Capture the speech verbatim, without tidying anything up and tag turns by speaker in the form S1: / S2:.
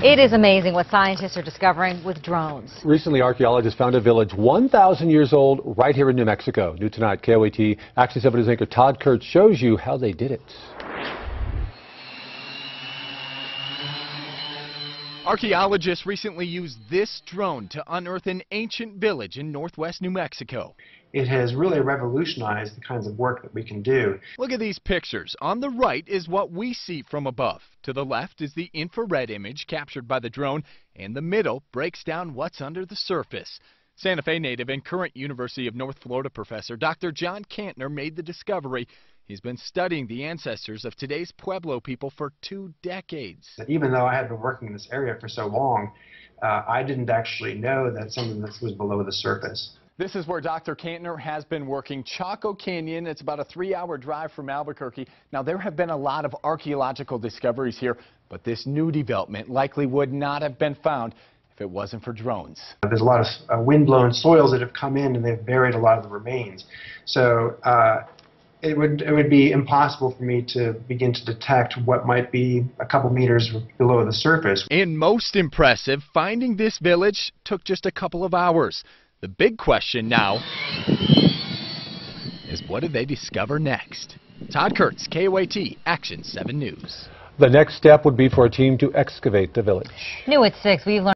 S1: It is amazing what scientists are discovering with drones.
S2: Recently, archaeologists found a village one thousand years old right here in New Mexico. New tonight, K O A T Action seven News anchor Todd Kurtz shows you how they did it.
S3: Archaeologists recently used this drone to unearth an ancient village in northwest New Mexico.
S4: It has really revolutionized the kinds of work that we can do.
S3: Look at these pictures. On the right is what we see from above. To the left is the infrared image captured by the drone, and the middle breaks down what's under the surface. Santa Fe native and current University of North Florida professor Doctor John Cantner made the discovery. He's been studying the ancestors of today's Pueblo people for two decades.
S4: Even though I had been working in this area for so long, uh, I didn't actually know that some of this was below the surface.
S3: This is where Doctor Cantner has been working, Chaco Canyon. It's about a three-hour drive from Albuquerque. Now, there have been a lot of archaeological discoveries here, but this new development likely would not have been found if it wasn't for drones.
S4: There's a lot of uh, wind-blown soils that have come in and they've buried a lot of the remains. So uh, it would it would be impossible for me to begin to detect what might be a couple meters below the surface.
S3: And most impressive, finding this village took just a couple of hours. The big question now is, what did they discover next? Todd Kurtz, K O A T Action seven News.
S2: The next step would be for a team to excavate the village.
S1: New at six, we've learned